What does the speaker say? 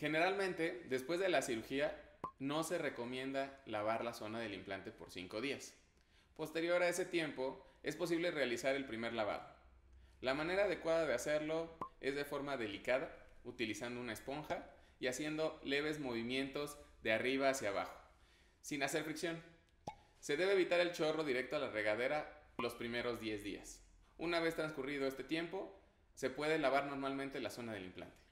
Generalmente, después de la cirugía, no se recomienda lavar la zona del implante por 5 días. Posterior a ese tiempo, es posible realizar el primer lavado. La manera adecuada de hacerlo es de forma delicada, utilizando una esponja y haciendo leves movimientos de arriba hacia abajo, sin hacer fricción. Se debe evitar el chorro directo a la regadera los primeros 10 días. Una vez transcurrido este tiempo, se puede lavar normalmente la zona del implante.